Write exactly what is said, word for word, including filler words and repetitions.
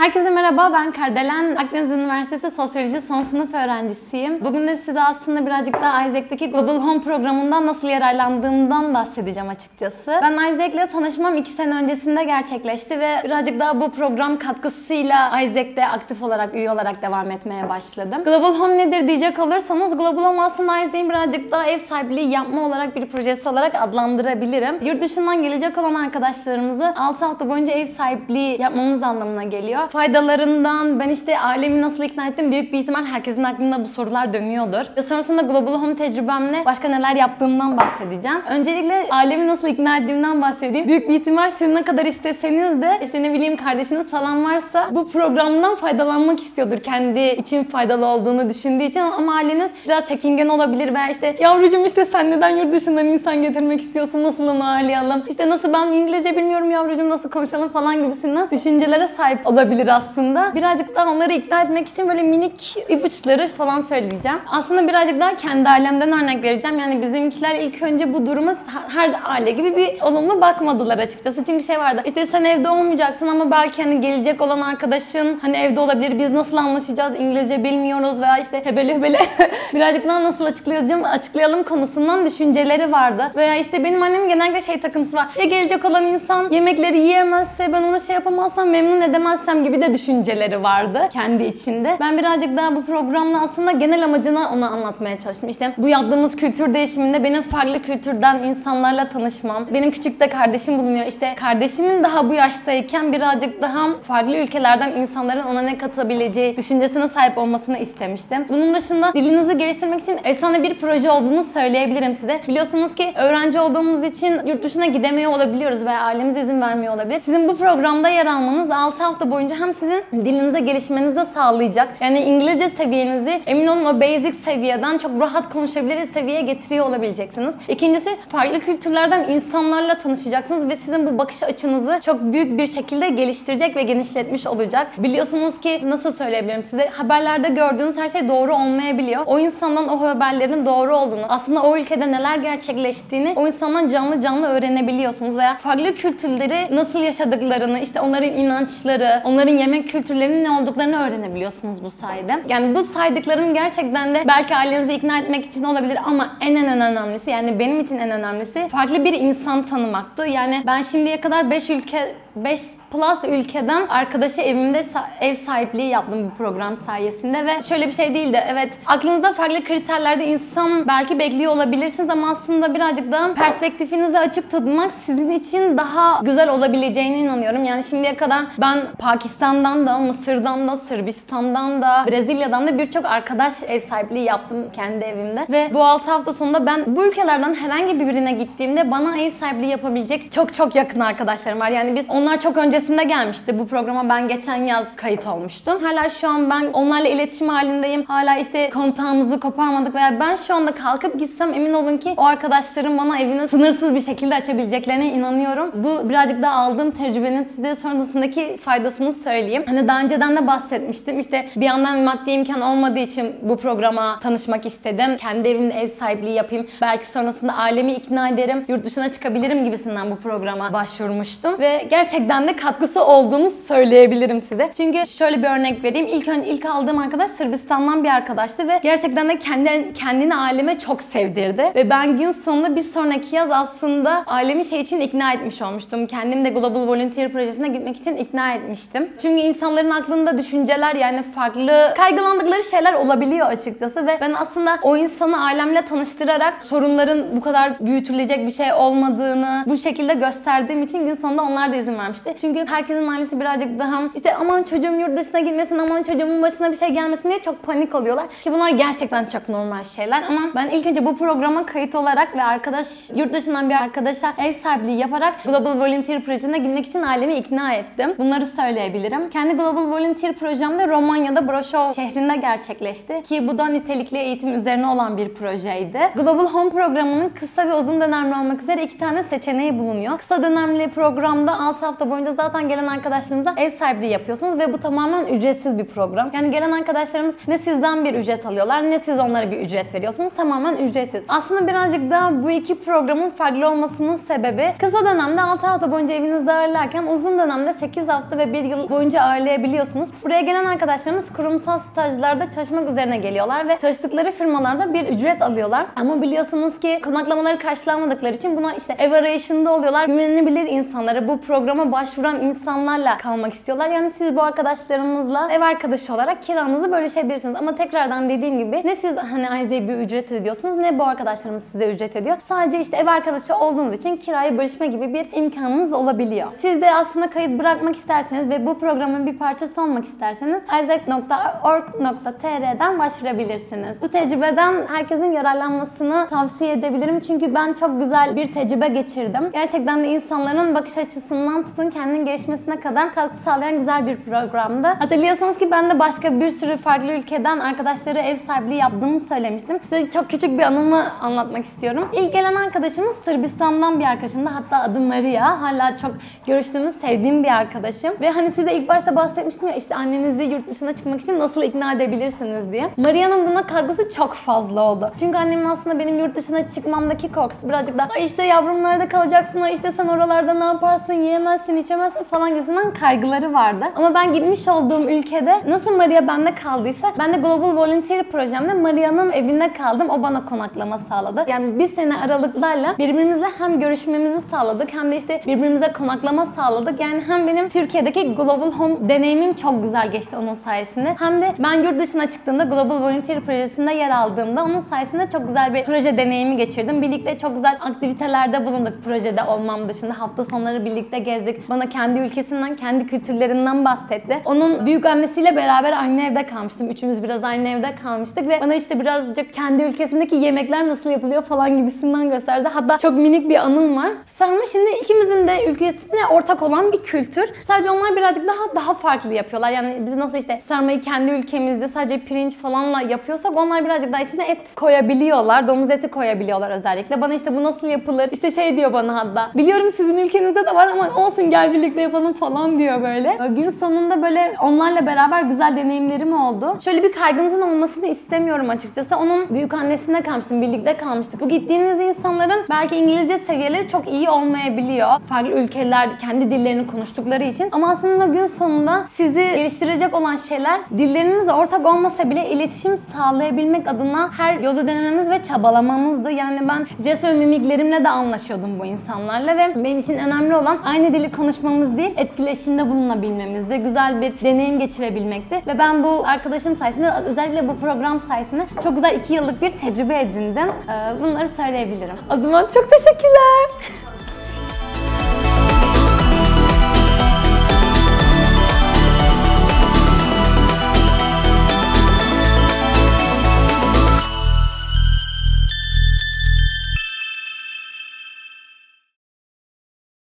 Herkese merhaba, ben Kardelen. Akdeniz Üniversitesi Sosyoloji son sınıf öğrencisiyim. Bugün de size aslında birazcık daha Isaac'teki Global Home programından nasıl yararlandığımdan bahsedeceğim açıkçası. Ben Isaac'le tanışmam iki sene öncesinde gerçekleşti ve birazcık daha bu program katkısıyla Isaac'te aktif olarak, üye olarak devam etmeye başladım. Global Home nedir diyecek olursanız, Global Home aslında Isaac'in birazcık daha ev sahipliği yapma olarak bir projesi olarak adlandırabilirim. Yurt dışından gelecek olan arkadaşlarımızı altı hafta boyunca ev sahipliği yapmamız anlamına geliyor. Faydalarından ben işte ailemi nasıl ikna ettim, büyük bir ihtimal herkesin aklında bu sorular dönüyordur. Ve sonrasında Global Home tecrübemle başka neler yaptığımdan bahsedeceğim. Öncelikle ailemi nasıl ikna ettiğimden bahsedeyim. Büyük bir ihtimal siz ne kadar isteseniz de işte ne bileyim kardeşiniz falan varsa bu programdan faydalanmak istiyordur. Kendi için faydalı olduğunu düşündüğü için, ama aileniz biraz çekingen olabilir veya işte yavrucuğum işte sen neden yurt dışından insan getirmek istiyorsun, nasıl onu ağırlayalım, işte nasıl ben İngilizce bilmiyorum yavrucuğum nasıl konuşalım falan gibisinden düşüncelere sahip olabilir aslında. Birazcık daha onları ikna etmek için böyle minik ipuçları falan söyleyeceğim. Aslında birazcık daha kendi ailemden örnek vereceğim. Yani bizimkiler ilk önce bu duruma her aile gibi bir olumlu bakmadılar açıkçası. Çünkü şey vardı, işte sen evde olmayacaksın ama belki hani gelecek olan arkadaşın hani evde olabilir, biz nasıl anlaşacağız, İngilizce bilmiyoruz veya işte hebele hebele birazcık daha nasıl açıklayacağım, açıklayalım konusundan düşünceleri vardı. Veya işte benim annemin genellikle şey takıntısı var. Ya gelecek olan insan yemekleri yiyemezse, ben ona şey yapamazsam, memnun edemezsem gibi de düşünceleri vardı kendi içinde. Ben birazcık daha bu programla aslında genel amacına onu anlatmaya çalıştım. İşte bu yaptığımız kültür değişiminde benim farklı kültürden insanlarla tanışmam. Benim küçük de kardeşim bulunuyor. İşte kardeşimin daha bu yaştayken birazcık daha farklı ülkelerden insanların ona ne katabileceği düşüncesine sahip olmasını istemiştim. Bunun dışında dilinizi geliştirmek için efsane bir proje olduğunu söyleyebilirim size. Biliyorsunuz ki öğrenci olduğumuz için yurt dışına gidemiyor olabiliyoruz veya ailemiz izin vermiyor olabilir. Sizin bu programda yer almanız altı hafta boyunca hem sizin dilinize gelişmenizi sağlayacak. Yani İngilizce seviyenizi emin olun o basic seviyeden çok rahat konuşabilir seviyeye getiriyor olabileceksiniz. İkincisi, farklı kültürlerden insanlarla tanışacaksınız ve sizin bu bakış açınızı çok büyük bir şekilde geliştirecek ve genişletmiş olacak. Biliyorsunuz ki nasıl söyleyebilirim size, haberlerde gördüğünüz her şey doğru olmayabiliyor. O insandan o haberlerin doğru olduğunu, aslında o ülkede neler gerçekleştiğini o insandan canlı canlı öğrenebiliyorsunuz veya farklı kültürleri nasıl yaşadıklarını, işte onların inançları, onların yemek kültürlerinin ne olduklarını öğrenebiliyorsunuz bu sayede. Yani bu saydıklarım gerçekten de belki ailenizi ikna etmek için olabilir ama en en önemlisi, yani benim için en önemlisi farklı bir insan tanımaktı. Yani ben şimdiye kadar beş ülke beş plus ülkeden arkadaşı evimde ev sahipliği yaptım bu program sayesinde ve şöyle bir şey değildi. Evet, aklınızda farklı kriterlerde insan belki bekliyor olabilirsiniz ama aslında birazcık daha perspektifinizi açık tutmak sizin için daha güzel olabileceğine inanıyorum. Yani şimdiye kadar ben Pakistan'dan da, Mısır'dan da, Sırbistan'dan da, Brezilya'dan da birçok arkadaş ev sahipliği yaptım kendi evimde ve bu altı hafta sonunda ben bu ülkelerden herhangi birine gittiğimde bana ev sahipliği yapabilecek çok çok yakın arkadaşlarım var. Yani biz onlar çok öncesinde gelmişti. Bu programa ben geçen yaz kayıt olmuştum. Hala şu an ben onlarla iletişim halindeyim. Hala işte kontağımızı koparmadık veya ben şu anda kalkıp gitsem emin olun ki o arkadaşlarım bana evini sınırsız bir şekilde açabileceklerine inanıyorum. Bu birazcık daha aldığım tecrübenin size sonrasındaki faydasını söyleyeyim. Hani daha önceden de bahsetmiştim. İşte bir yandan maddi imkan olmadığı için bu programa tanışmak istedim. Kendi evimde ev sahipliği yapayım. Belki sonrasında ailemi ikna ederim. Yurt dışına çıkabilirim gibisinden bu programa başvurmuştum. Ve gerçekten de katkısı olduğunu söyleyebilirim size. Çünkü şöyle bir örnek vereyim. İlk önce ilk aldığım arkadaş Sırbistan'dan bir arkadaştı ve gerçekten de kendi, kendini aileme çok sevdirdi. Ve ben gün sonunda bir sonraki yaz aslında ailemi şey için ikna etmiş olmuştum. Kendim de Global Volunteer projesine gitmek için ikna etmiştim. Çünkü insanların aklında düşünceler, yani farklı kaygılandıkları şeyler olabiliyor açıkçası ve ben aslında o insanı ailemle tanıştırarak sorunların bu kadar büyütülecek bir şey olmadığını bu şekilde gösterdiğim için gün sonunda onlar da izin vermişti. Çünkü herkesin ailesi birazcık daha işte aman çocuğum yurt dışına gitmesin, aman çocuğumun başına bir şey gelmesin diye çok panik oluyorlar. Ki bunlar gerçekten çok normal şeyler ama ben ilk önce bu programa kayıt olarak ve arkadaş yurt dışından bir arkadaşa ev sahipliği yaparak Global Volunteer projesine gitmek için ailemi ikna ettim. Bunları söyleyebilirim. Kendi Global Volunteer projemde Romanya'da Brașov şehrinde gerçekleşti. Ki bu da nitelikli eğitim üzerine olan bir projeydi. Global Home programının kısa ve uzun dönemli olmak üzere iki tane seçeneği bulunuyor. Kısa dönemli programda altı hafta boyunca zaten gelen arkadaşlarınıza ev sahipliği yapıyorsunuz ve bu tamamen ücretsiz bir program. Yani gelen arkadaşlarımız ne sizden bir ücret alıyorlar ne siz onlara bir ücret veriyorsunuz. Tamamen ücretsiz. Aslında birazcık da bu iki programın farklı olmasının sebebi kısa dönemde altı hafta boyunca evinizde ağırlarken uzun dönemde sekiz hafta ve bir yıl boyunca ağırlayabiliyorsunuz. Buraya gelen arkadaşlarımız kurumsal stajlarda çalışmak üzerine geliyorlar ve çalıştıkları firmalarda bir ücret alıyorlar. Ama biliyorsunuz ki konaklamaları karşılanmadıkları için buna işte ev arayışında oluyorlar. Güvenilebilir insanlara, bu programa başvuran insanlarla kalmak istiyorlar. Yani siz bu arkadaşlarımızla ev arkadaşı olarak kiranızı bölüşebilirsiniz. Ama tekrardan dediğim gibi ne siz hani Ayze'ye bir ücret ödüyorsunuz ne bu arkadaşlarımız size ücret ödüyor. Sadece işte ev arkadaşı olduğunuz için kirayı bölüşme gibi bir imkanınız olabiliyor. Siz de aslında kayıt bırakmak isterseniz ve bu programın bir parçası olmak isterseniz isaac nokta org nokta tr'den başvurabilirsiniz. Bu tecrübeden herkesin yararlanmasını tavsiye edebilirim. Çünkü ben çok güzel bir tecrübe geçirdim. Gerçekten de insanların bakış açısından tutun kendinin gelişmesine kadar katkı sağlayan güzel bir programdı. Hatırlıyorsanız ki ben de başka bir sürü farklı ülkeden arkadaşları ev sahipliği yaptığımı söylemiştim. Size çok küçük bir anımı anlatmak istiyorum. İlk gelen arkadaşımız Sırbistan'dan bir arkadaşımdı. Hatta adı Maria. Hala çok görüştüğümüz, sevdiğim bir arkadaşım. Ve hani size ilk başta bahsetmiştim ya işte annenizi yurt dışına çıkmak için nasıl ikna edebilirsiniz diye. Maria'nın buna katkısı çok fazla oldu. Çünkü annemin aslında benim yurt dışına çıkmamdaki korkusu birazcık da işte yavrum nerede kalacaksın, işte sen oralarda ne yaparsın, yiyemezsin, içemezsin falan gibisinden kaygıları vardı. Ama ben gitmiş olduğum ülkede nasıl Maria bende kaldıysa ben de Global Volunteer projemde Maria'nın evinde kaldım. O bana konaklama sağladı. Yani bir sene aralıklarla birbirimizle hem görüşmemizi sağladık hem de işte birbirimize konaklama sağladık. Yani hem benim Türkiye'deki Global Home deneyimim çok güzel geçti onun sayesinde. Hem de ben yurt dışına çıktığımda Global Volunteer projesinde yer aldığımda onun sayesinde çok güzel bir proje deneyimi geçirdim. Birlikte çok güzel aktivitelerde bulunduk projede olmam dışında. Hafta sonları birlikte gezdik. Bana kendi ülkesinden, kendi kültürlerinden bahsetti. Onun büyük annesiyle beraber aynı evde kalmıştım. Üçümüz biraz aynı evde kalmıştık ve bana işte birazcık kendi ülkesindeki yemekler nasıl yapılıyor falan gibisinden gösterdi. Hatta çok minik bir anım var. Sarma şimdi ikimizin de ülkesine ortak olan bir kültür. Sadece onlar birazcık daha daha farklı yapıyorlar. Yani biz nasıl işte sarmayı kendi ülkemizde sadece pirinç falanla yapıyorsak onlar birazcık daha içine et koyabiliyorlar. Domuz eti koyabiliyorlar özellikle. Bana işte bu nasıl yapılır? İşte şey diyor bana hatta. Biliyorum sizin ülkenizde de var ama olsun gel birlikte yapalım falan diyor böyle. Gün sonunda böyle onlarla beraber güzel deneyimlerim oldu. Şöyle bir kaygınızın olmasını istemiyorum açıkçası. Onun büyük annesine kalmıştım. Birlikte kalmıştık. Bu gittiğiniz insanların belki İngilizce seviyeleri çok iyi olmayabiliyor. Farklı ülkeler kendi dillerini konuştukları için. Ama aslında gün sonunda sizi geliştirecek olan şeyler dilleriniz ortak olmasa bile iletişim sağlayabilmek adına her yolu denememiz ve çabalamamızdı. Yani ben jest ve mimiklerimle de anlaşıyordum bu insanlarla ve benim için önemli olan aynı dili konuşmamız değil, etkileşimde bulunabilmemizdi. Güzel bir deneyim geçirebilmekti ve ben bu arkadaşım sayesinde, özellikle bu program sayesinde çok güzel iki yıllık bir tecrübe edindim. Bunları söyleyebilirim. O zaman çok teşekkürler.